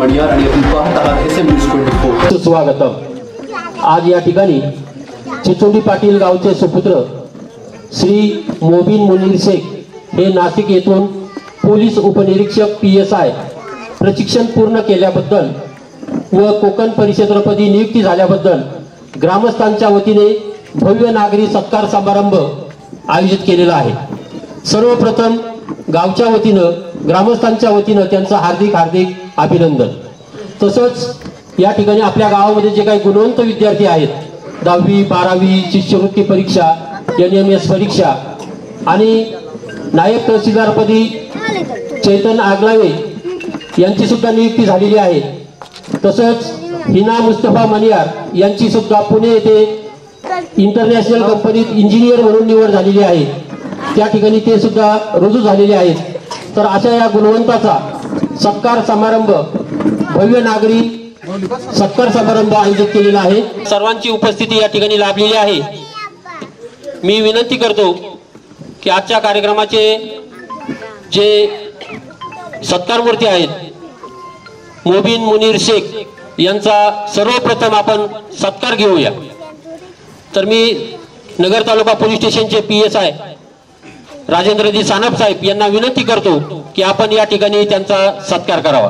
मणियार आणि आपण पाहत आहात SM News 24. स्वागतम. आज या ठिकाणी चिचोली पाटील गावचे सुपुत्र श्री मोबिन मुनीर शेख हे नाशिक येथून पोलीस उपनिरीक्षक PSI प्रशिक्षण पूर्ण केल्याबद्दल व कोकण परिक्षेत्रपदी नियुक्ती झाल्याबद्दल ग्रामस्थांच्या वतीने भव्य नागरी सत्कार समारंभ आयोजित केलेला आहे. सर्वप्रथम गावच्या वतीनं ग्रामस्थांच्या वतीनं त्यांचं हार्दिक अभिनंदन. तसंच या ठिकाणी आपल्या गावामध्ये जे काही गुणवंत विद्यार्थी आहेत, 10वी 12वी शिष्यवृत्ती परीक्षा, NMS परीक्षा आणि नायब तहसीलदारपदी चैतन्य आगलावे यांची सुद्धा नियुक्ती झालेली आहे. तसंच हिना मुस्तफा मणियार यांची सुद्धा पुणे येथे इंटरनॅशनल कंपनीत इंजिनियर म्हणून निवड झालेली आहे. त्या ठिकाणी ते सुद्धा रुजू झालेले आहेत. तर अशा या गुणवंताचा सत्कार समारंभ, भव्य नागरी सत्कार समारंभ आयोजित केलेला आहे. सर्वांची उपस्थिती या ठिकाणी लाभलेली आहे. मी विनंती करतो की आजच्या कार्यक्रमाचे जे सत्कारमूर्ती आहेत मोबिन मुनीर शेख यांचा सर्वप्रथम आपण सत्कार घेऊया. तर मी नगर तालुका पोलीस स्टेशनचे PSI राजेंद्रजी सानप साहेब यांना विनंती करतो की आपण या ठिकाणी त्यांचा सत्कार करावा.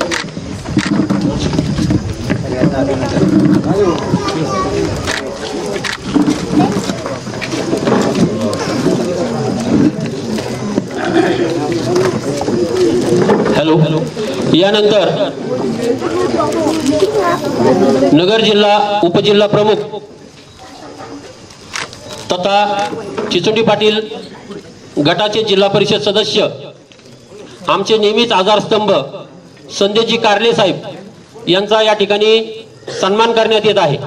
हॅलो. यानंतर नगर जिल्हा उपजिल्हा प्रमुख तथा चिचोली पाटील गटाचे जिल्हा परिषद सदस्य, आमचे नेहमीच आधारस्तंभ संदेशजी कारले साहेब यांचा या ठिकाणी सन्मान करण्यात येत आहे.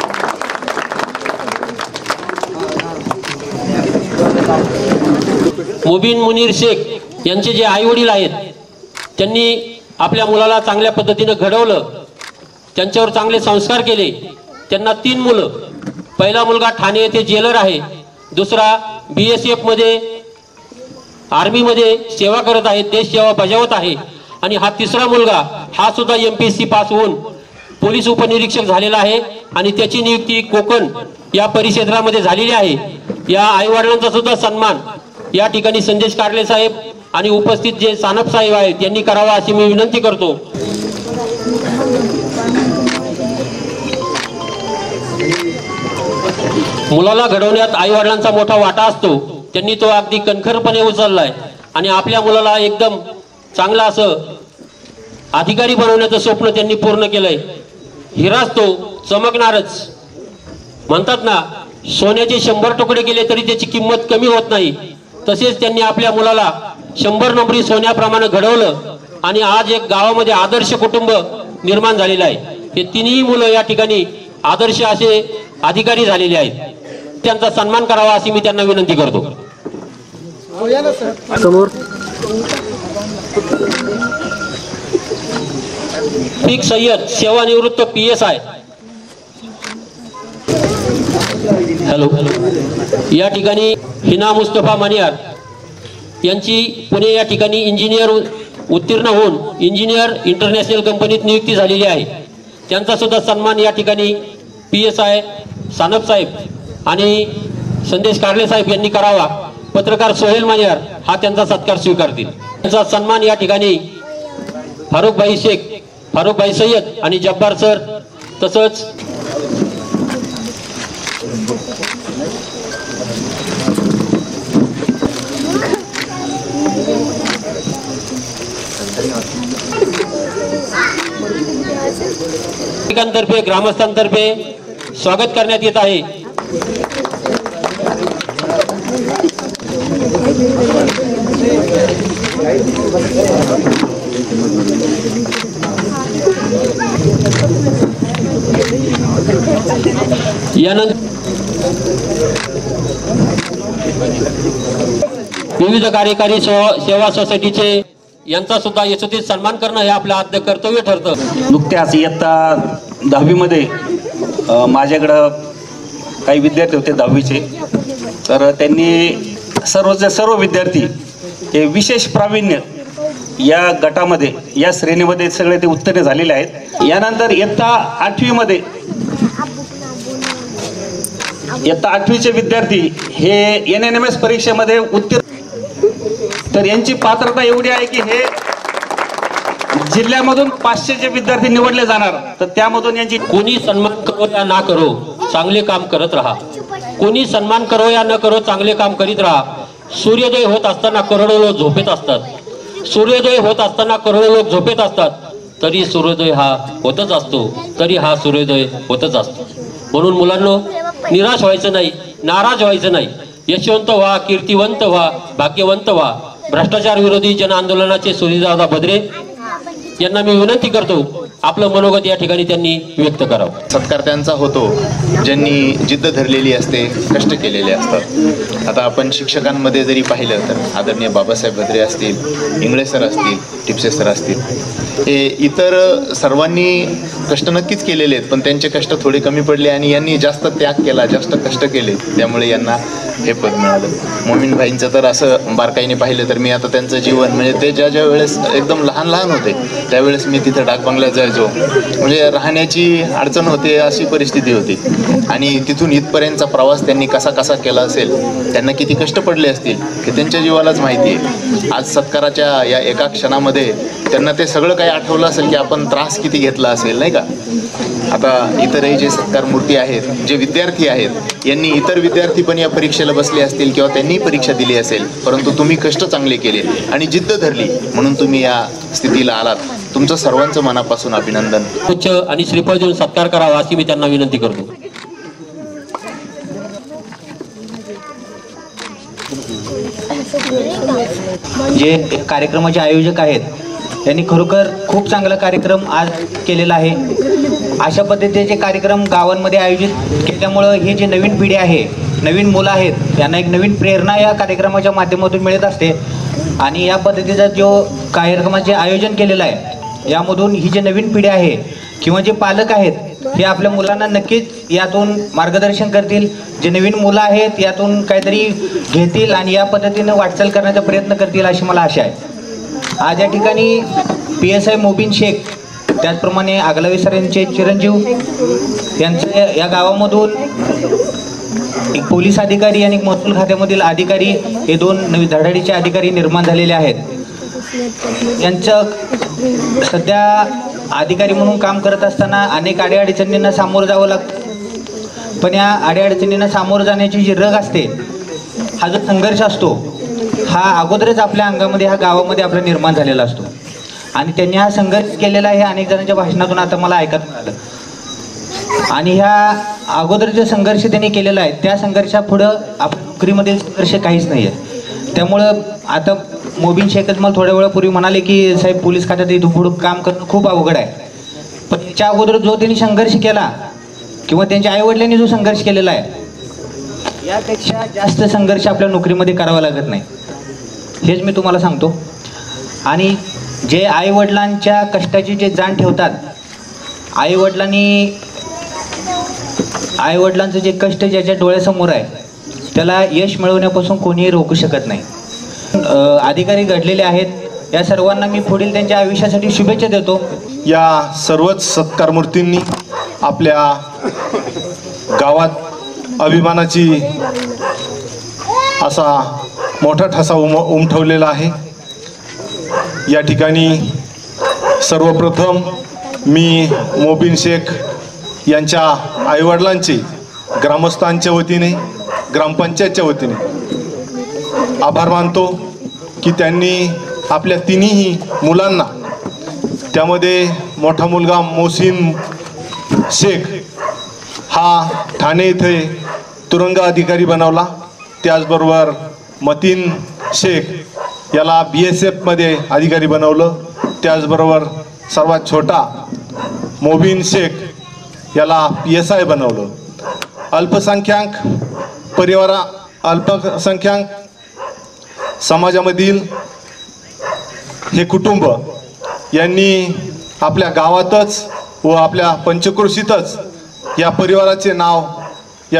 मोबिन मुनीर शेख यांचे जे आई वडील आहेत, त्यांनी आपल्या मुलाला चांगल्या पद्धतीने घडवलं, त्यांच्यावर चांगले संस्कार केले. त्यांना 3 मुलं. पहिला मुलगा ठाणे येथे जेलर आहे, दुसरा BSF मध्ये आर्मीमध्ये सेवा करत आहे, देश सेवा बजावत आहे, आणि हा तिसरा मुलगा हा सुद्धा MPSC पास होऊन पोलीस उपनिरीक्षक झालेला आहे आणि त्याची नियुक्ती कोकण या परिक्षेत्रामध्ये झालेली आहे. या आईवडिलांचा सुद्धा सन्मान या ठिकाणी संदेश कारले साहेब आणि उपस्थित जे सानप साहेब आहेत यांनी करावा अशी मी विनंती करतो. मुलाला घडवण्यात आईवडिलांचा मोठा वाटा असतो. त्यांनी तो अगदी कणखरपणे उचललाय आणि आपल्या मुलाला एकदम चांगला असं अधिकारी बनवण्याचं स्वप्न त्यांनी पूर्ण केलंय. हिराच तो चमकणारच. म्हणतात ना, सोन्याचे 100 तुकडे केले तरी त्याची किंमत कमी होत नाही. तसेच त्यांनी आपल्या मुलाला 100 नंबरी सोन्याप्रमाणे घडवलं आणि आज एक गावामध्ये आदर्श कुटुंब निर्माण झालेलं आहे. हे तिन्ही मुलं या ठिकाणी आदर्श असे अधिकारी झालेले आहेत. त्यांचा सन्मान करावा अशी मी त्यांना विनंती करतो. समोर पीक सय्यद सेवानिवृत्त PSI. हॅलो. या ठिकाणी हिना मुस्तफा मणियार यांची पुणे या ठिकाणी इंजिनियर उत्तीर्ण होऊन इंजिनियर इंटरनॅशनल कंपनीत नियुक्ती झालेली आहे. त्यांचा सुद्धा सन्मान या ठिकाणी PSI सानप साहेब आणि संदेश कारले साहेब यांनी करावा. पत्रकार सोहेल मणियार हा त्यांचा सत्कार स्वीकारतील. त्यांचा सन्मान या ठिकाणी फारुखभाई शेख, फारुखभाई सय्यद आणि जब्बार सर, तसंच नागरिकांतर्फे ग्रामस्थांतर्फे स्वागत करण्यात येत आहे. यानंतर विविध कार्यकारी सेवा सोसायटीचे यांचा सुद्धा यशस्वी सन्मान करणं हे आपलं आद्य कर्तव्य ठरतं. नुकत्याच इयत्ता 10वी मध्ये माझ्याकडं काही विद्यार्थी होते 10वीचे. तर त्यांनी सर्व विद्यार्थी हे विशेष प्रावीण्य या गटामध्ये या श्रेणीमध्ये सगळे ते उत्तीर्ण झालेले आहेत। यानंतर इयत्ता 8वीमध्ये इयत्ता 8वीचे विद्यार्थी हे NNMS परीक्षेमध्ये उत्तीर्ण, तर यांची पात्रता एवढी आहे की हे जिल्ह्यामधून 500चे विद्यार्थी निवडले जाणार, तर त्यामधून यांची कोणी सन्मान करो या ना करो चांगले काम करत राहा, कोणी सन्मान करो या न करो चांगले काम करीत राहा। सूर्योदय होत असताना करोडो लोक झोपेत असतात, सूर्योदय होत असताना करोडो लोक झोपेत असतात, तरी सूर्योदय हा होतच असतो, तरी हा सूर्योदय होतच असतो। म्हणून मुलांनो, निराश व्हायचं नाही, नाराज व्हायचं नाही, यशवंत व्हा, कीर्तिवंत व्हा, भाग्यवंत व्हा। भ्रष्टाचार विरोधी जन आंदोलनाचे सूर्यदादा भद्रे यांना मी विनंती करतो, आपलं मनोगत या ठिकाणी त्यांनी व्यक्त करावं। सत्कार त्यांचा होतो ज्यांनी जिद्द धरलेली असते, कष्ट केलेले असतात। आता आपण शिक्षकांमध्ये जरी पाहिलं तर आदरणीय बाबासाहेब भद्रे असतील, इंगळे सर असतील, टिपसे सर असतील, हे इतर सर्वांनी कष्ट नक्कीच केलेले आहेत, पण त्यांचे कष्ट थोडे कमी पडले आणि यांनी जास्त त्याग केला, जास्त कष्ट केले, त्यामुळे यांना हे पद मिळालं। मोमीन भाईंचं तर असं बारकाईने पाहिलं तर मी आता त्यांचं जीवन म्हणजे ते ज्या वेळेस एकदम लहान होते त्यावेळेस मी तिथं डाकबंगल्यात जायचो, म्हणजे राहण्याची अडचण होते अशी परिस्थिती होती, आणि तिथून इथपर्यंतचा प्रवास त्यांनी कसा केला असेल, त्यांना किती कष्ट पडले असतील हे त्यांच्या जीवालाच माहिती आहे। आज सत्काराच्या या एका क्षणामध्ये त्यांना ते सगळं काही आठवलं असेल की आपण त्रास किती घेतला असेल, नाही का। आता इतरही जे सत्कार मूर्ती आहेत, जे विद्यार्थी आहेत, यांनी इतर विद्यार्थी पण या परीक्षेला बसले असतील किंवा त्यांनी परीक्षा दिली असेल, परंतु तुम्ही कष्ट चांगले केले आणि जिद्द धरली म्हणून तुम्ही या स्थितीला आलात। तुमचं सर्वांचं मनापासून अभिनंदन। उच्च आणि श्रीफळ देऊन सत्कार करावा अशी मी त्यांना विनंती करतो। जे कार्यक्रमाचे आयोजक आहेत त्यांनी खरोखर खूप चांगला कार्यक्रम आज केलेला आहे। अशा पद्धतीचे कार्यक्रम गावांमध्ये आयोजित केल्यामुळं ही जी नवीन पिढी आहे, नवीन मुलं आहेत, त्यांना एक नवीन प्रेरणा या कार्यक्रमाच्या माध्यमातून मिळत असते, आणि या पद्धतीचा जो कार्यक्रमाचे आयोजन केलेलं आहे यामधून ही जी नवीन पिढी आहे किंवा जे पालक आहेत हे आपल्या मुलांना नक्कीच यातून मार्गदर्शन करतील, जे नवीन मुलं आहेत यातून काहीतरी घेतील आणि या पद्धतीने वाटचाल करण्याचा प्रयत्न करतील अशी मला आशा आहे। आज या ठिकाणी PSI मोबीन शेख, त्याचप्रमाणे आगलावी सर यांचे चिरंजीव यांचे या गावामधून एक पोलीस अधिकारी आणि महसूल खात्यामधील अधिकारी हे दोन नवीन धडाडीचे अधिकारी निर्माण झालेले आहेत। यांचं सध्या अधिकारी म्हणून काम करत असताना अनेक अडीअडचणींना सामोरं जावं लागतं, पण या अडीअडचणींना सामोरं जाण्याची जी रग असते, हा जो संघर्ष असतो हा अगोदरच आपल्या अंगामध्ये, ह्या गावामध्ये आपला निर्माण झालेला असतो, आणि त्यांनी हा संघर्ष केलेला आहे अनेक जणांच्या भाषणातून आता मला ऐकत मिळालं। आणि ह्या अगोदर जे संघर्ष त्यांनी केलेला आहे त्या संघर्षापुढं आपल्या नोकरीमध्ये संघर्ष काहीच नाही आहे। त्यामुळं आता मोबीन शेखच मला थोड्या वेळापूर्वी म्हणाले की साहेब पोलीस खात्यात इथून पुढं काम करणं खूप अवघड आहे, पण त्याच्या अगोदर जो त्यांनी संघर्ष केला किंवा त्यांच्या आईवडिलांनी जो संघर्ष केलेला आहे यापेक्षा जास्त संघर्ष आपल्या नोकरीमध्ये करावा लागत नाही, हेच मी तुम्हाला सांगतो। आणि जे आईवडिलांच्या कष्टाची जे जाण ठेवतात, आईवडिलांचं जे कष्ट ज्याच्या डोळ्यासमोर आहे त्याला यश मिळवण्यापासून कोणीही रोखू शकत नाही। अधिकारी घडलेले आहेत, या सर्वांना मी पुढील त्यांच्या आयुष्यासाठी शुभेच्छा देतो। या सर्वच सत्कार मूर्तींनी आपल्या गावात अभिमानाची असा मोठा ठसा उमटवलेला आहे। या ठिकाणी सर्वप्रथम मी मोबीन शेख यांच्या आईवडिलांचे ग्रामस्थांच्या वतीने, ग्रामपंचायतच्या वतीने आभार मानतो की त्यांनी आपल्या तिन्ही मुलांना, त्यामध्ये मोठा मुलगा मोहसिन शेख हा ठाणे इथे तुरुंग अधिकारी बनवला, त्याचबरोबर मतीन शेख याला BSF मध्ये अधिकारी बनवलं, त्याचबरोबर सर्वात छोटा मोबीन शेख याला PSI बनवलं। अल्पसंख्याक अल्पसंख्याक समाजामधील हे कुटुंब यांनी आपल्या गावातच व आपल्या पंचक्रोशीतच या परिवाराचे नाव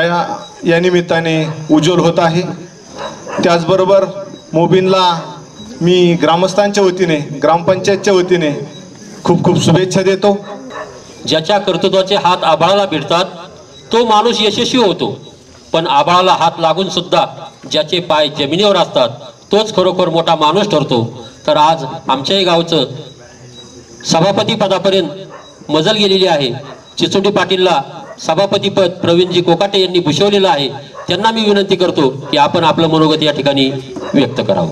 या निमित्ताने उज्ज्वल होत आहे। त्याचबरोबर मोबीनला मी ग्रामस्थांच्या वतीने ग्रामपंचायतच्या वतीने खूप खूप शुभेच्छा देतो. ज्याच्या कर्तृत्वाचे हात आभाळाला भिडतात तो माणूस यशस्वी होतो, पण आभाळाला हात लागून सुद्धा ज्याचे पाय जमिनीवर असतात तोच खरोखर मोठा माणूस ठरतो. तर आज आमच्याही गावचं सभापती पदापर्यंत मजल गेलेली आहे. चिचोटी पाटीलला सभापतीपद प्रवीणजी कोकाटे यांनी भूषवलेलं आहे. त्यांना मी विनंती करतो की आपण आपलं मनोगत या ठिकाणी व्यक्त करावं.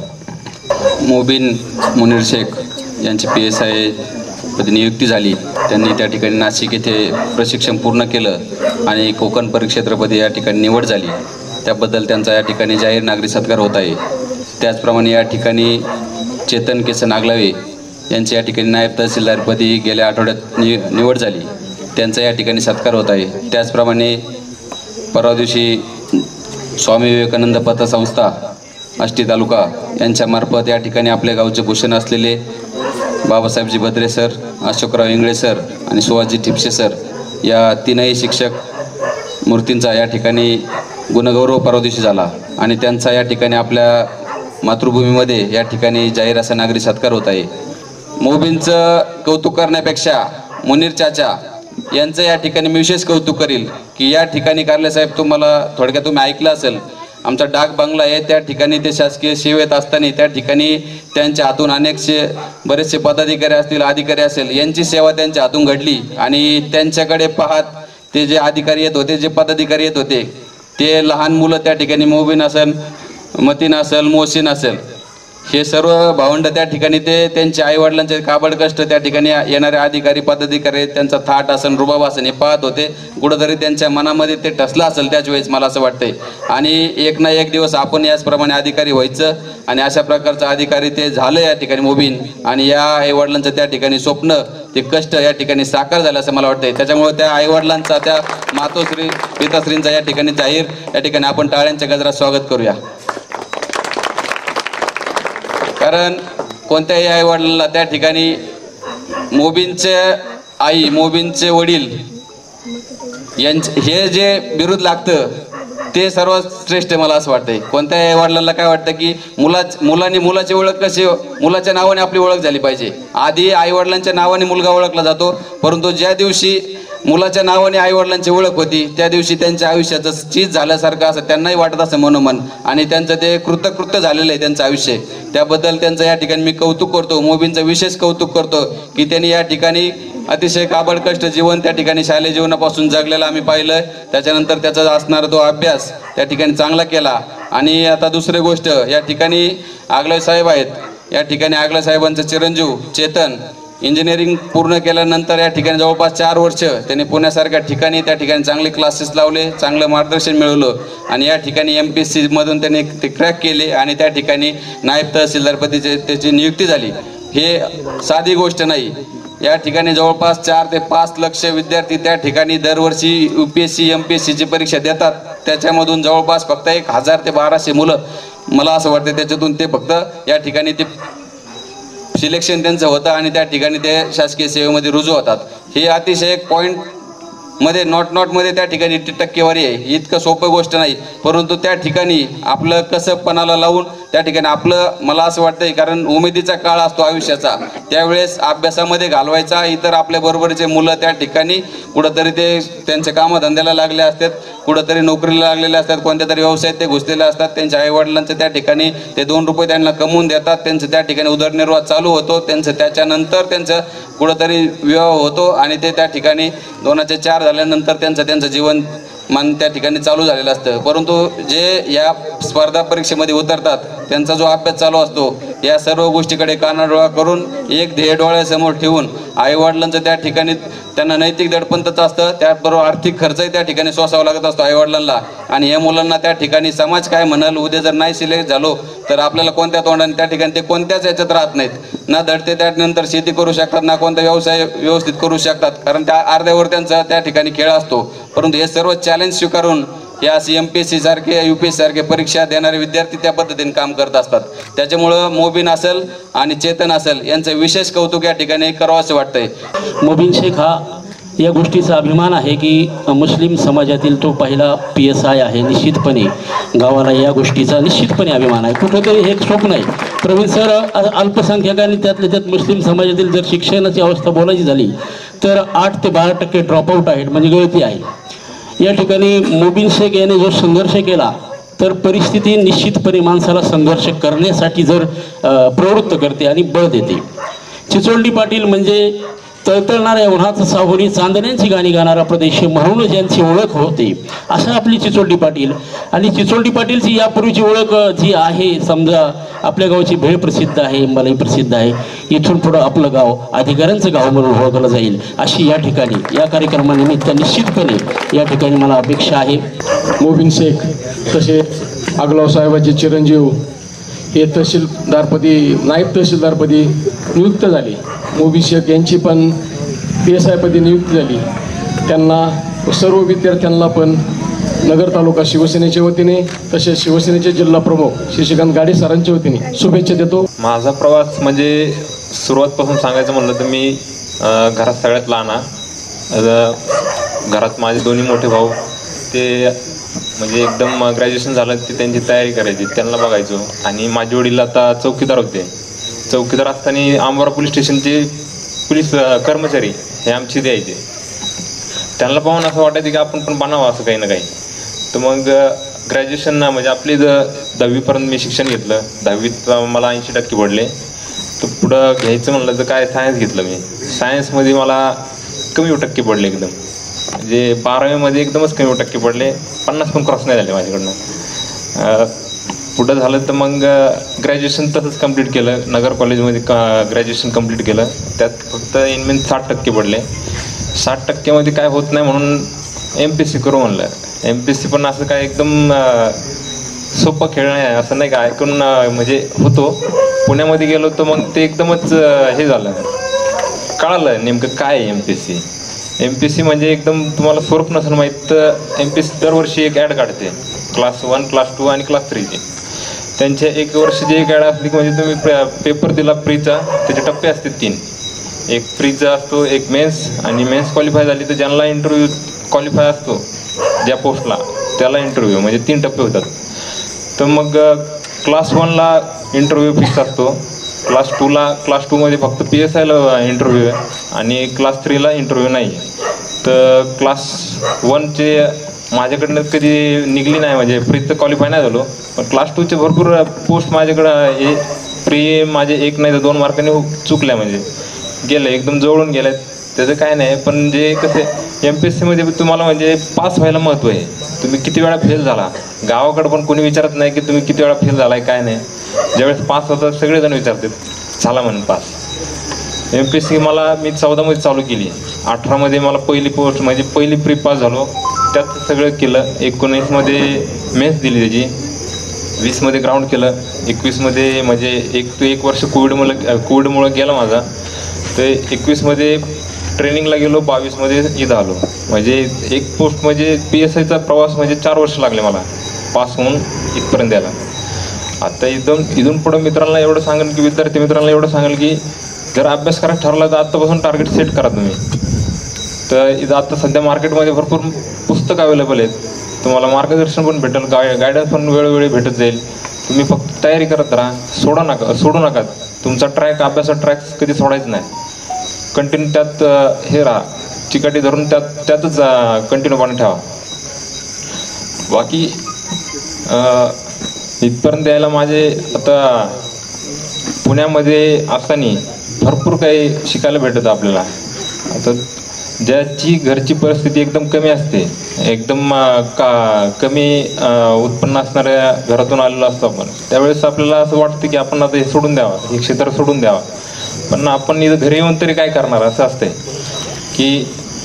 मोबिन मुनीर शेख यांची PSI पदी नियुक्ती झाली. त्यांनी त्या ठिकाणी नाशिक येथे प्रशिक्षण पूर्ण केलं आणि कोकण परिक्षेत्रपदी या ठिकाणी निवड झाली. त्याबद्दल त्यांचा या ठिकाणी जाहीर नागरी सत्कार होत आहे. त्याचप्रमाणे या ठिकाणी चेतन केस नागलावे यांची या ठिकाणी नायब तहसीलदारपदी गेल्या आठवड्यात निवड झाली. त्यांचा या ठिकाणी सत्कार होत आहे. त्याचप्रमाणे परवा दिवशी स्वामी विवेकानंद पतसंस्था आष्टी तालुका यांच्यामार्फत या ठिकाणी आपल्या गावचे भूषण असलेले बाबासाहेबजी भद्रे सर, अशोकराव इंगळे सर आणि सुहासजी टिपसे सर या तीनही शिक्षक मूर्तींचा या ठिकाणी गुणगौरव परवा दिवशी झाला आणि त्यांचा या ठिकाणी आपल्या मातृभूमीमध्ये या ठिकाणी जाहीर असा नागरी सत्कार होत आहे. मोबींचं कौतुक करण्यापेक्षा मुनीर चाचा यांचं या ठिकाणी मी विशेष कौतुक करील की या ठिकाणी कारले साहेब तुम्हाला थोडक्यात तुम्ही ऐकलं असेल, आमचा डाक बंगला आहे त्या ठिकाणी ते शासकीय सेवेत असताना त्या ठिकाणी त्यांच्या हातून बरेचसे पदाधिकारी असतील, अधिकारी असेल, यांची सेवा त्यांच्या हातून घडली आणि त्यांच्याकडे पाहत ते जे अधिकारी येत होते, जे पदाधिकारी येत होते, ते लहान मुलं त्या ठिकाणी मोबीन असेल, मतीन असेल, मोहसिन असेल, हे सर्व भावंड त्या ठिकाणी ते त्यांच्या आईवडिलांचे काबड कष्ट त्या ठिकाणी येणारे अधिकारी पदाधिकारी त्यांचा थाट असेल, रुबाब असेल हे पाहत होते. कुठंतरी त्यांच्या मनामध्ये ते ठसलं असेल त्याच वेळेस मला असं वाटतंय. आणि एक ना एक दिवस आपण याचप्रमाणे अधिकारी व्हायचं आणि अशा प्रकारचा अधिकारी ते झालं या ठिकाणी मोबीन आणि या आईवडिलांचं त्या ठिकाणी स्वप्न ते कष्ट या ठिकाणी साकार झालं असं मला वाटतंय. त्याच्यामुळे त्या आईवडिलांचा त्या मातोश्री पिताश्रींचा या ठिकाणी जाहीर या ठिकाणी आपण टाळ्यांच्या गजरात स्वागत करूया. कारण कोणत्याही आईवडिलांना त्या ठिकाणी मोबीनचे आई, मोबीनचे वडील यांचे हे जे बिरुद लागतं ते सर्वात श्रेष्ठ मला असं वाटतंय. कोणत्याही आईवडिलांना काय वाटतं की मुलांनी मुलाची ओळख कशी, मुलाच्या नावाने आपली ओळख झाली पाहिजे. आधी आईवडिलांच्या नावाने मुलगा ओळखला जातो, परंतु ज्या दिवशी मुलाच्या नावाने आईवडिलांची ओळख होती त्या दिवशी त्यांच्या आयुष्याचं चीज झाल्यासारखं असं त्यांनाही वाटत असं मनोमन आणि त्यांचं ते कृतकृत्य झालेलं आहे त्यांचं आयुष्य. त्याबद्दल त्यांचं या ठिकाणी मी कौतुक करतो. मोबीनचं विशेष कौतुक करतो की त्यांनी या ठिकाणी अतिशय काबड कष्ट जीवन त्या ठिकाणी शालेय जीवनापासून जगलेलं आम्ही पाहिलं. त्याच्यानंतर त्याचा असणारा तो अभ्यास त्या ठिकाणी चांगला केला. आणि आता दुसरी गोष्ट, या ठिकाणी आगले साहेब आहेत, या ठिकाणी आगले साहेबांचं चिरंजीव चेतन इंजिनिअरिंग पूर्ण केल्यानंतर या ठिकाणी जवळपास 4 वर्ष त्यांनी पुण्यासारख्या ठिकाणी त्या ठिकाणी चांगले क्लासेस लावले, चांगलं मार्गदर्शन मिळवलं आणि या ठिकाणी MPSC मधून त्यांनी ते क्रॅक केले आणि त्या ठिकाणी नायब तहसीलदारपदी त्याची नियुक्ती झाली. हे साधी गोष्ट नाही. या ठिकाणी जवळपास 4 ते 5 लक्ष विद्यार्थी त्या ठिकाणी दरवर्षी UPSC MPSCची परीक्षा देतात. त्याच्यामधून जवळपास फक्त 1000 ते 1200 मुलं मला असं वाटतं त्याच्यातून ते फक्त या ठिकाणी ते सिलेक्शन त्यांचं होतं आणि त्या ठिकाणी ते शासकीय सेवेमध्ये रुजू होतात. हे अतिशय एक पॉईंट मध्ये नॉटमध्ये त्या ठिकाणी टक्केवारी आहे. इतकं सोपं गोष्ट नाही, परंतु त्या ठिकाणी आपलं कसं पणाला लावून त्या ठिकाणी आपलं मला असं वाटतंय, कारण उमेदीचा काळ असतो आयुष्याचा, त्यावेळेस अभ्यासामध्ये घालवायचा. इतर आपल्या बरोबरचे मुलं त्या ठिकाणी कुठंतरी ते त्यांच्या कामधंद्याला लागले असतात, कुठंतरी नोकरीला लागलेले असतात, कोणत्या तरी व्यवसायात ते घुसलेले असतात. त्यांच्या आईवडिलांचं त्या ठिकाणी ते 2 रुपये त्यांना कमवून देतात, त्यांचं त्या ठिकाणी उदरनिर्वाह चालू होतो, त्यांचं त्याच्यानंतर त्यांचं कुठंतरी विवाह होतो आणि ते त्या ठिकाणी 2चे 4 झाल्यानंतर त्यांचं जीवन मान त्या ठिकाणी चालू झालेलं असतं. परंतु जे या स्पर्धा परीक्षेमध्ये उतरतात त्यांचा जो अभ्यास चालू असतो, या सर्व गोष्टीकडे कानाडोळा करून एक ध्येय डोळ्यासमोर ठेवून आईवडिलांचं त्या ठिकाणी त्यांना नैतिक दडपणच असतं, त्याचबरोबर आर्थिक खर्चही त्या ठिकाणी सोसावा लागत असतो आईवडिलांना. आणि या मुलांना त्या ठिकाणी समाज काय म्हणाल, उद्या जर नाही सिलेक्ट झालो तर आपल्याला कोणत्या तोंडाने त्या ठिकाणी ते कोणत्याच याच्यात राहत नाहीत. ना धडते त्यानंतर शेती करू शकतात, ना कोणता व्यवसाय व्यवस्थित करू शकतात, कारण त्या अर्ध्यावर त्यांचा त्या ठिकाणी खेळ असतो. परंतु हे सर्व चॅलेंज स्वीकारून या MPSC सारखे UPSC सारखे परीक्षा देणारे विद्यार्थी त्या पद्धतीने काम करत असतात. त्याच्यामुळं मोबीन असेल आणि चेतन असेल यांचं विशेष कौतुक या ठिकाणी करावं असं वाटतंय. मोबीन शेख हा या गोष्टीचा अभिमान आहे की मुस्लिम समाजातील तो पहिला PSI आहे. निश्चितपणे गावाला या गोष्टीचा निश्चितपणे अभिमान आहे. कुठंतरी हे एक स्वप्न आहे. प्रवीण सर, अल्पसंख्याकांनी त्यातल्या त्यात मुस्लिम समाजातील जर शिक्षणाची अवस्था बोलायची झाली तर 8 ते 12% ड्रॉपआउट आहेत, म्हणजे गळती आहे. या ठिकाणी मोबिन शेख याने जो संघर्ष केला तर परिस्थिती निश्चितपणे माणसाला संघर्ष करण्यासाठी जर प्रवृत्त करते आणि बळ देते. चिचोंडी पाटील म्हणजे तळतळणाऱ्या उन्हात सावरी चांदण्यांची गाणी गाणारा प्रदेश म्हणून ज्यांची ओळख होते अशा आपली चिचोंडी पाटील. आणि चिचोंडी पाटीलची यापूर्वीची ओळख जी आहे, समजा आपल्या गावची भेळ प्रसिद्ध आहे, मलाई प्रसिद्ध आहे, इथून पुढं आपलं गाव अधिकाऱ्यांचं गाव म्हणून ओळखलं जाईल अशी या ठिकाणी या कार्यक्रमानिमित्त निश्चितपणे या ठिकाणी मला अपेक्षा आहे. मोबिन शेख तसे आगलाव साहेबाचे चिरंजीव हे तहसीलदारपदी, नायब तहसीलदारपदी नियुक्त झाले. मोबिन शेख यांची पण PSI पदी नियुक्ती झाली. त्यांना सर्व विद्यार्थ्यांना पण नगर तालुका शिवसेनेच्या वतीने तसेच शिवसेनेचे जिल्हा प्रमुख शशिकांत गाडे सरांच्या वतीने शुभेच्छा देतो. माझा प्रवास म्हणजे सुरुवातपासून सांगायचं म्हणलं तर मी घरात सगळ्यात लहान. घरात माझे दोन्ही मोठे भाऊ ते म्हणजे एकदम ग्रॅज्युएशन झालं ते त्यांची तयारी करायची, त्यांना बघायचो. आणि माझे वडील आता चौकीदार होते. चौकीदार असताना आंबोरा पोलीस स्टेशनचे पोलीस कर्मचारी हे आमची द्यायचे. त्यांना पाहून असं वाटायचं की आपण पण बनावं असं काही ना काही. तर मग ग्रॅज्युएशन म्हणजे आपली 10वीपर्यंत मी शिक्षण घेतलं. 10वीत मला 80% पडले. तर पुढं घ्यायचं म्हणलं तर काय सायन्स घेतलं मी. सायन्समध्ये मला कमी टक्के पडले एकदम, म्हणजे 12वीमध्ये एकदमच कमी टक्के पडले. 50 पण क्रॉस नाही झाले माझ्याकडनं. पुढं झालं तर मग ग्रॅज्युएशन तसंच कंप्लीट केलं. नगर कॉलेजमध्ये ग्रॅज्युएशन कंप्लीट केलं. त्यात फक्त इन 60% पडले. 60%मध्ये काय होत नाही म्हणून MPSC करू म्हणलं. MPSC पण असं काय एकदम सोपं खेळ नाही असं नाही का, ऐकून म्हणजे होतो. पुण्यामध्ये गेलो तर मग ते एकदमच हे झालं, कळालं नेमकं काय आहे MPSC. MPSC म्हणजे एकदम तुम्हाला स्वरूप नसेल माहीत तर MPSC दरवर्षी एक ॲड काढते. क्लास 1, क्लास 2 आणि क्लास 3ची. त्यांच्या 1 वर्षाची एक ॲड असली की म्हणजे तुम्ही पेपर दिला प्रीचा, त्याचे टप्पे असते 3. एक प्रीचा असतो, एक मेन्स, आणि मेन्स क्वालिफाय झाली तर ज्यांना इंटरव्ह्यू क्वालिफाय असतो ज्या पोस्टला त्याला इंटरव्ह्यू, म्हणजे 3 टप्पे होतात. तर मग क्लास 1ला इंटरव्ह्यू फिक्स असतो. क्लास 2मध्ये फक्त PSIला इंटरव्ह्यू आहे आणि क्लास 3ला इंटरव्ह्यू नाही. तर क्लास 1चे माझ्याकडनं कधी निघली नाही, म्हणजे प्रीचं क्वालिफाय नाही झालो. पण क्लास 2चे भरपूर पोस्ट माझ्याकडं प्री माझे 1 नाही तर 2 मार्कांनी चुकल्या, म्हणजे गेलं एकदम जवळून गेल्या. त्याचं काय नाही, पण जे कसे MPSCमध्ये तुम्हाला म्हणजे पास व्हायला महत्त्व आहे. तुम्ही किती वेळा फेल झाला, गावाकडं पण कोणी विचारत नाही की तुम्ही किती वेळा फेल झालाय काय नाही. ज्यावेळेस पास होतात सगळेजण विचारतात झाला म्हणून पास. MPSC मी 14मध्ये चालू केली. 18मध्ये मला पहिली पोस्ट म्हणजे पहिली प्री पास झालो. त्यात सगळं केलं. 19मध्ये मेन्स दिली त्याची, 20मध्ये ग्राउंड केलं, 21मध्ये म्हणजे एक वर्ष कोविडमुळं गेला माझा. तर 21मध्ये ट्रेनिंगला गेलो, 22मध्ये इथं आलो. म्हणजे एक पोस्ट म्हणजे PSIचा प्रवास म्हणजे 4 वर्ष लागले मला पास होऊन इथपर्यंत यायला. आता इथून पुढं मित्रांना एवढं सांगेल की विद्यार्थी मित्रांना एवढं सांगेल की जर अभ्यास करायला ठरला तर आत्तापासून टार्गेट सेट करा तुम्ही. तर इथं आता सध्या मार्केटमध्ये भरपूर पुस्तकं अवेलेबल आहेत. तुम्हाला मार्गदर्शन पण भेटेल, गायडन्स पण वेळोवेळी भेटत जाईल. तुम्ही फक्त तयारी करत राहा, सोडू नका. तुमचा ट्रॅक, अभ्यासाचा ट्रॅक कधी सोडायचं नाही. कंटिन्यू त्यात हे राहा, चिकाटी धरून त्यातच कंटिन्यूपणे ठेवा. बाकी इथपर्यंत यायला माझे आता पुण्यामध्ये असताना भरपूर काही शिकायला भेटतं आपल्याला. आता ज्याची घरची परिस्थिती एकदम कमी असते, एकदम कमी उत्पन्न असणाऱ्या घरातून आलेलो असतो आपण, त्यावेळेस आपल्याला असं वाटतं की आपण आता हे सोडून द्यावं, हे क्षेत्र सोडून द्यावं. पण आपण इथं घरी येऊन तरी काय करणार असं असते की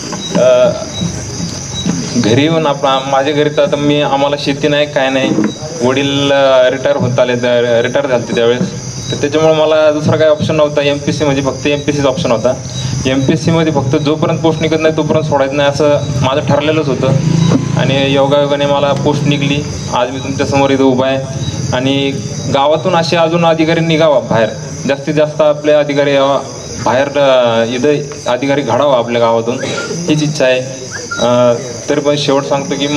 घरी येऊन माझ्या घरी तर आता आम्हाला शेती नाही काय नाही. वडील रिटायर झाले त्यावेळेस. तर त्याच्यामुळे मला दुसरा काही ऑप्शन नव्हता. MPSC म्हणजे फक्त MPSCचा ऑप्शन होता. MPSCमध्ये फक्त जोपर्यंत पोस्ट निघत नाही तोपर्यंत सोडायचं नाही असं माझं ठरलेलंच होतं. आणि योगायोगाने मला पोस्ट निघली. आज मी तुमच्यासमोर इथं उभा आहे. आणि गावातून असे अजून अधिकारी निघावा बाहेर, जास्तीत जास्त आपले अधिकारी यावा, बाहेर इथं अधिकारी घडावा आपल्या गावातून हीच इच्छा आहे. तरी पण शेवट सांगतो की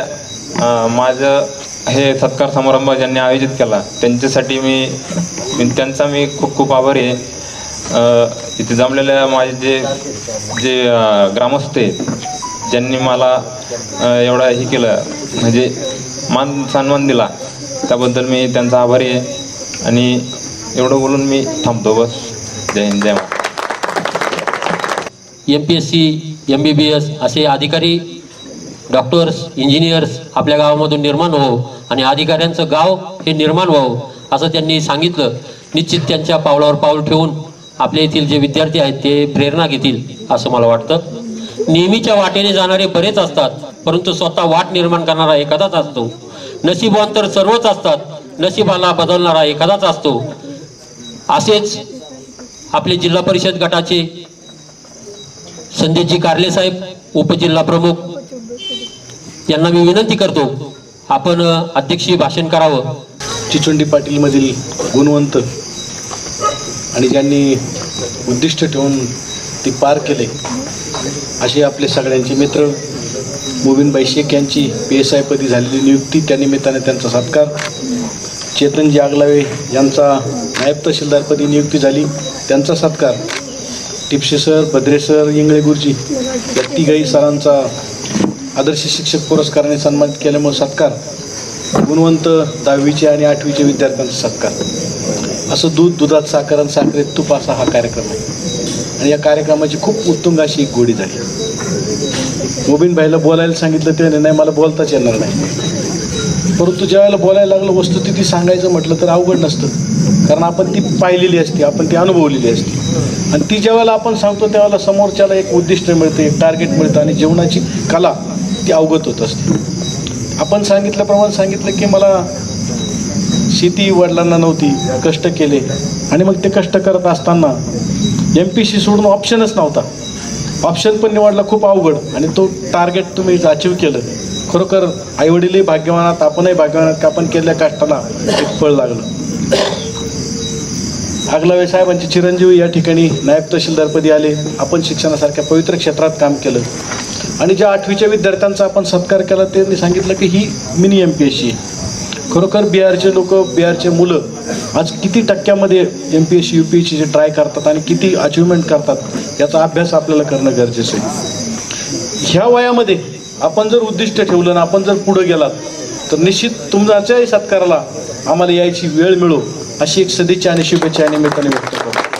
माझं हे सत्कार समारंभ ज्यांनी आयोजित केला त्यांच्यासाठी मी त्यांचा खूप खूप आभारी आहे. इथे जमलेल्या माझे जे ग्रामस्थ आहेत ज्यांनी मला एवढा हे केलं म्हणजे सन्मान दिला त्याबद्दल मी त्यांचा आभारी आहे. आणि एवढं बोलून मी थांबतो बस. जय हिंद, जय महाराष्ट्र. MPSC MBBS असे अधिकारी डॉक्टर्स इंजिनियर्स आपल्या गावामधून निर्माण व्हावं आणि अधिकाऱ्यांचं गाव हे निर्माण व्हावं असं त्यांनी सांगितलं. निश्चित त्यांच्या पावलावर पाऊल ठेवून आपल्या येथील जे विद्यार्थी आहेत ते प्रेरणा घेतील असं मला वाटतं. नेहमीच्या वाटेने जाणारे बरेच असतात परंतु स्वतः वाट निर्माण करणारा एखादाच असतो. नशिबवान तर सर्वच असतात, नशिबाला बदलणारा एखादाच असतो. असेच आपले जिल्हा परिषद गटाचे संदेशजी कारले साहेब उपजिल्हा प्रमुख यांना मी विनंती करतो आपण अध्यक्षीय भाषण करावं. चिचोंडी पाटीलमधील गुणवंत आणि ज्यांनी उद्दिष्ट ठेवून ती पार केले असे आपले सगळ्यांचे मित्र मोबिनबाई शेख यांची PSI पदी झालेली नियुक्ती त्यानिमित्ताने त्यांचा सत्कार. चेतनजी आगलावे यांचा नायब तहसीलदारपदी नियुक्ती झाली त्यांचा सत्कार. टिपसे सर, भद्रे सर, इंगळे गुरुजी या तिघाही सरांचा आदर्श शिक्षक पुरस्काराने सन्मानित केल्यामुळे सत्कार. गुणवंत 10वीचे आणि 8वीचे विद्यार्थ्यांचा सत्कार. असं दुधात साखर आणि साखरेत तूप असा हा कार्यक्रम आहे. आणि या कार्यक्रमाची खूप उत्तुंग अशी एक गोडी झाली. मोबिनबाईला बोलायला सांगितलं ते नाही मला बोलताच येणार नाही, परंतु ज्यावेळेला बोलायला लागलं वस्तुस्थिती सांगायचं म्हटलं तर अवघड नसतं, कारण आपण ती पाहिलेली असते, आपण ती अनुभवलेली असते. आणि ती ज्यावेळेला आपण सांगतो त्यावेळेला समोरच्याला एक उद्दिष्ट मिळतं, एक टार्गेट मिळतं आणि जीवनाची कला ती अवगत होत असते. आपण सांगितल्याप्रमाणे सांगितलं की मला शेती वडिलांना नव्हती, कष्ट केले आणि मग ते कष्ट करत असताना MPSC सोडून ऑप्शनच नव्हता. ऑप्शन पण निवडला खूप अवघड आणि तो टार्गेट तुम्ही अचीव केलं. खरोखर आईवडीलही भाग्यवानात, आपणही भाग्यवानात का आपण केलेल्या कष्टाला एक फळ लागलं. आगलावे साहेबांचे चिरंजीव या ठिकाणी नायब तहसीलदारपदी आले. आपण शिक्षणासारख्या पवित्र क्षेत्रात काम केलं आणि ज्या 8वीच्या विद्यार्थ्यांचा आपण सत्कार केला त्यांनी सांगितलं की ही मिनी MPSC. खरोखर बिहारचे लोक, बिहारचे मुलं आज किती टक्क्यामध्ये MPSC UPSC जे ट्राय करतात आणि किती अचिव्हमेंट करतात याचा अभ्यास आपल्याला करणं गरजेचं आहे. ह्या वयामध्ये आपण जर उद्दिष्ट ठेवलं ना, आपण जर पुढं गेलात तर निश्चित तुमच्याही सत्काराला आम्हाला यायची वेळ मिळो अशी एक सदिच्छा आणि शुभेच्छा या निमित्ताने व्यक्त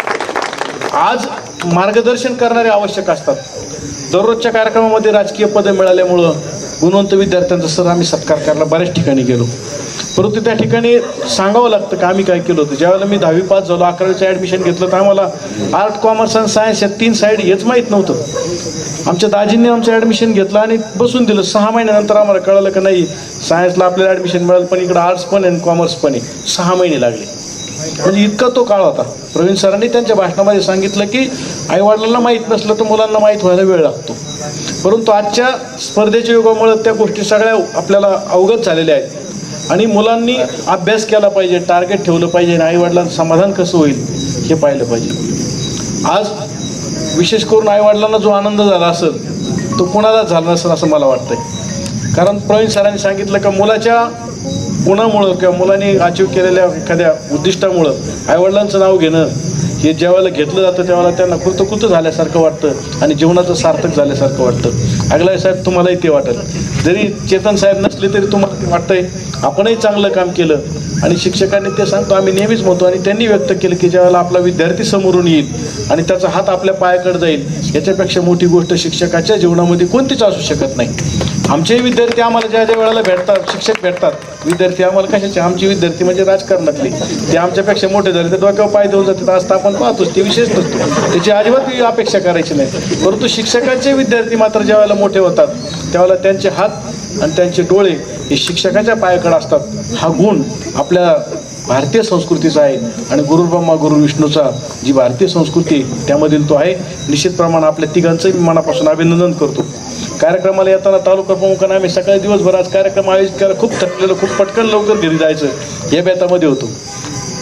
करतो. आज मार्गदर्शन करणारे आवश्यक असतात. दररोजच्या कार्यक्रमामध्ये राजकीय पदं मिळाल्यामुळं गुणवंत विद्यार्थ्यांचा सर आम्ही सत्कार करायला बऱ्याच ठिकाणी गेलो, परंतु त्या ठिकाणी सांगावं लागतं की आम्ही काय केलं होतं. ज्यावेळेला मी 10वी पास झालो, 11वीचं ॲडमिशन घेतलं तर आम्हाला आर्ट, कॉमर्स आणि सायन्स या 3 साईड हेच माहीत नव्हतं. आमच्या दाजींनी आमचं ॲडमिशन घेतलं आणि बसून दिलं. 6 महिन्यानंतर आम्हाला कळलं की नाही सायन्सला आपल्याला ॲडमिशन मिळालं पण इकडं आर्ट्स पण आहे कॉमर्स पण आहे. 6 महिने लागले. म्हणजे इतका तो काळ होता. प्रवीण सरांनी त्यांच्या भाषणामध्ये सांगितलं की आईवडिलांना माहीत नसलं तर मुलांना माहीत व्हायला वेळ लागतो, परंतु आजच्या स्पर्धेच्या युगामुळे त्या गोष्टी सगळ्या आपल्याला अवगत झालेल्या आहेत आणि मुलांनी अभ्यास केला पाहिजे, टार्गेट ठेवलं पाहिजे आणि आईवडिलांचं समाधान कसं होईल हे पाहिलं पाहिजे. आज विशेष करून आईवडिलांना जो आनंद झाला असेल तो कोणालाच झाला नसेल असं मला वाटतंय. कारण प्रवीण सरांनी सांगितलं का मुलाच्या गुणामुळं किंवा मुलांनी अचीव केलेल्या एखाद्या उद्दिष्टामुळं आईवडिलांचं नाव घेणं हे ज्यावेळेला घेतलं जातं त्यावेळेला त्यांना कृतकृत झाल्यासारखं वाटतं आणि जीवनाचं सार्थक झाल्यासारखं वाटतं. आगलावे साहेब तुम्हालाही ते वाटेल, जरी चेतन साहेब नसले तरी तुम्हाला ते वाटतंय आपणही चांगलं काम केलं. आणि शिक्षकांनी ते सांगतो आम्ही नेहमीच म्हणतो आणि त्यांनी व्यक्त केलं की ज्यावेळेला आपला विद्यार्थी समोरून येईल आणि त्याचा हात आपल्या पायाकडे जाईल याच्यापेक्षा मोठी गोष्ट शिक्षकाच्या जीवनामध्ये कोणतीच असू शकत नाही. आमचेही विद्यार्थी आम्हाला ज्या ज्या वेळेला भेटतात, शिक्षक भेटतात, विद्यार्थी आम्हाला कशाचे, आमचे विद्यार्थी म्हणजे राजकारणातले, ते आमच्यापेक्षा मोठे झाले तर डोक्यावर पाय देऊन जातात असं आपण पाहतोच. ते विशेष नसतो, त्याची अजिबात अपेक्षा करायची नाही. परंतु शिक्षकांचे विद्यार्थी मात्र ज्या वेळेला मोठे होतात त्यावेळेला त्यांचे हात आणि त्यांचे डोळे हे शिक्षकाच्या पायाकडे असतात. हा गुण आपल्या भारतीय संस्कृतीचा आहे आणि गुरुब्रह्मा गुरु विष्णूचा जी भारतीय संस्कृती त्यामधील तो आहे. निश्चित प्रमाणात आपल्या तिघांचंही मी मनापासून अभिनंदन करतो. कार्यक्रमाला येताना तालुका प्रमुखांना आम्ही सकाळी दिवसभर आज कार्यक्रम आयोजित केला, खूप थकलेलं, खूप पटकन लवकर घरी जायचं या बेतामध्ये होतो.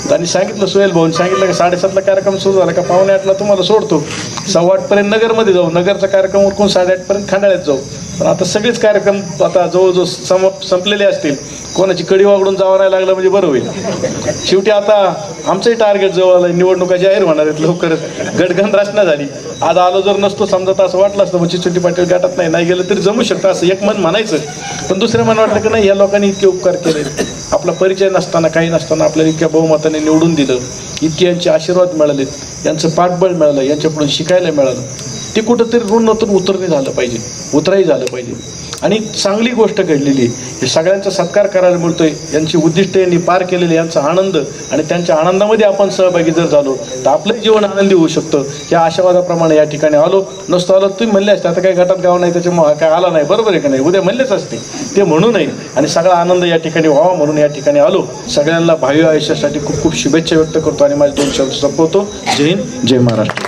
त्यांनी सांगितलं, सोहेल भाऊन सांगितलं की 7:30ला कार्यक्रम सुरू झाला का 7:45ला तुम्हाला सोडतो, 7:15पर्यंत नगरमध्ये जाऊ, नगरचा कार्यक्रम उरकून 8:30पर्यंत खंडाळ्यात जाऊ. पण आता सगळेच कार्यक्रम आता जवळजवळ संपलेले असतील, कोणाची कडी वागडून जावं नाही लागलं म्हणजे बरं होईल. शेवटी आता आमचंही टार्गेट जवळ आलं, निवडणुका जाहीर होणार आहेत लवकरच, गटगण रचना झाली. आज आलो जर नसतो समजा तर असं वाटलं असतं चिचोंडी पाटील गटात नाही गेलं तरी जमू शकतं असं एक मन म्हणायचं. पण दुसरं मन वाटलं की नाही, या लोकांनी इतके उपकार केले, आपला परिचय नसताना काही नसताना आपल्याला इतक्या बहुमताने निवडून दिलं, इतके यांचे आशीर्वाद मिळाले, यांचं पाठबळ मिळालं, यांच्याकडून शिकायला मिळालं, ते कुठंतरी ऋणातून उतरणी झालं पाहिजे, उतराई झालं पाहिजे. आणि चांगली गोष्ट घडलेली, हे सगळ्यांचा सत्कार करायला मिळतोय, यांची उद्दिष्ट यांनी पार केलेली, यांचा आनंद आणि त्यांच्या आनंदामध्ये आपण सहभागी जर झालो तर आपलं जीवन आनंदी होऊ शकतं. या आशावादाप्रमाणे या ठिकाणी आलो. नसतो आलो तुम्ही म्हणले असते आता काही गटात गाव नाही त्याच्यामुळे काय आला नाही, बरोबर आहे का नाही, उद्या म्हणलेच असते, ते म्हणू नये. आणि सगळा आनंद या ठिकाणी व्हावा म्हणून या ठिकाणी आलो. सगळ्यांना भावी आयुष्यासाठी खूप खूप शुभेच्छा व्यक्त करतो आणि माझे 2 शब्द संपवतो. जय हिंद, जय महाराष्ट्र.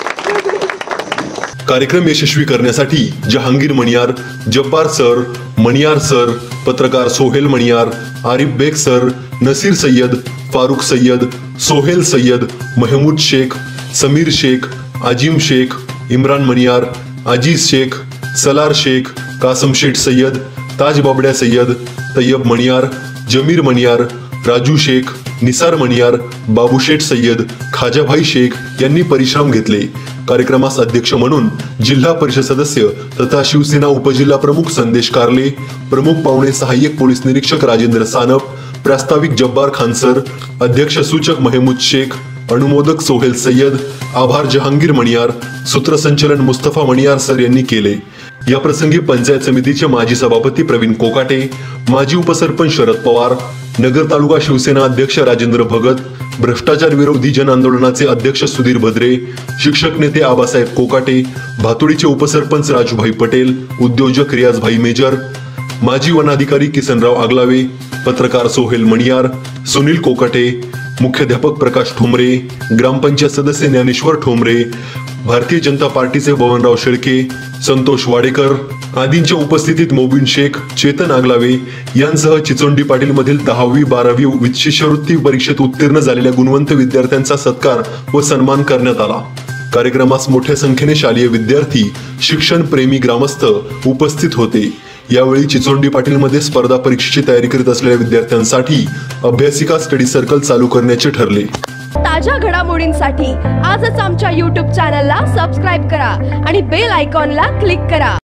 कार्यक्रम यशस्वी करण्यासाठी जहांगीर मणियार, जब्बार सर, मणियार सर, पत्रकार सोहेल मणियार, आरिफ बेग सर, नसीर सय्यद, फारुख सय्यद, सोहेल सय्यद, महमूद शेख, समीर शेख, आजिम शेख, इम्रान मणियार, अजीज शेख, सलार शेख, कासम शेठ सय्यद, ताज बाबड्या सय्यद, तय्यब मणियार, जमीर मणियार, राजू शेख, निसार मणियार, बाबूशेठ सय्यद, खाजाभाई शेख यांनी परिश्रम घेतले. कार्यक्रमास अध्यक्ष म्हणून जिल्हा परिषद सदस्य तथा शिवसेना उपजिल्हा प्रमुख संदेश कारले, प्रमुख पाहुणे सहाय्यक पोलीस निरीक्षक राजेंद्र सानप, प्रास्ताविक जब्बार खान सर, अध्यक्ष सूचक महमूद शेख, अनुमोदक सोहेल सय्यद, आभार जहांगीर मणियार, सूत्रसंचलन मुस्तफा मणियार सर यांनी केले. या प्रसंगी पंचायत समितीचे माजी सभापती प्रवीण कोकाटे, माजी उपसरपंच शरद पवार, नगर तालुका शिवसेना अध्यक्ष राजेंद्र भगत, भ्रष्टाचार विरोधी जन आंदोलनाचे अध्यक्ष सुधीर भद्रे, शिक्षक नेते आबासाहेब कोकाटे, भातुडीचे उपसरपंच राजूभाई पटेल, उद्योजक रियाजभाई मेजर, माजी वनाधिकारी किसनराव आगलावे, पत्रकार सोहेल मणियार, सुनील कोकाटे, मुख्याध्यापक प्रकाश ठोंबरे, ग्रामपंचायत सदस्य ज्ञानेश्वर ठोंबरे, भारतीय जनता पार्टीचे बबनराव शेळके, संतोष वाडेकर आदींच्या उपस्थितीत मोबिन शेख, चेतन आगलावे यांसह चिचोंडी पाटील मधील 10वी 12वी शिष्यवृत्ती परीक्षेत उत्तीर्ण झालेल्या गुणवंत विद्यार्थ्यांचा सत्कार व सन्मान करण्यात आला. कार्यक्रमास मोठ्या संख्येने शालेय विद्यार्थी, शिक्षण प्रेमी ग्रामस्थ उपस्थित होते. यावेळी चिचोंडी पाटील मध्ये स्पर्धा परीक्षेची तयारी करीत असलेल्या विद्यार्थ्यांसाठी अभ्यासिका स्टडी सर्कल चालू करण्याचे ठरले. ताज्या घडामोडींसाठी आजच आमच्या YouTube चॅनलला सबस्क्राईब करा आणि बेल आयकॉनला क्लिक करा.